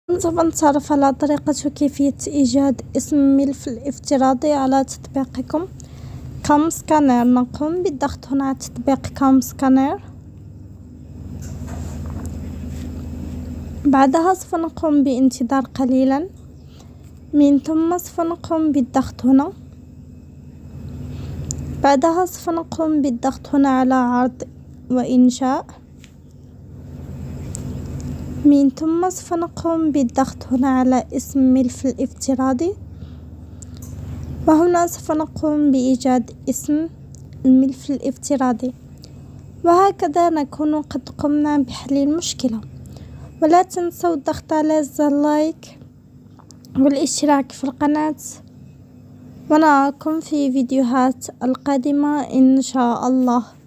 سوف نتعرف على طريقة وكيفية إيجاد اسم ملف الافتراضي على تطبيقكم كام سكانر. نقوم بالضغط هنا على تطبيق كام سكانر. بعدها سوف نقوم بانتظار قليلا، من ثم سوف نقوم بالضغط هنا. بعدها سوف نقوم بالضغط هنا على عرض وإنشاء، من ثم سوف نقوم بالضغط هنا على اسم ملف الافتراضي، وهنا سوف نقوم بإيجاد اسم الملف الافتراضي. وهكذا نكون قد قمنا بحل المشكلة. ولا تنسوا الضغط على زر لايك والاشتراك في القناة، ونراكم في فيديوهات القادمة إن شاء الله.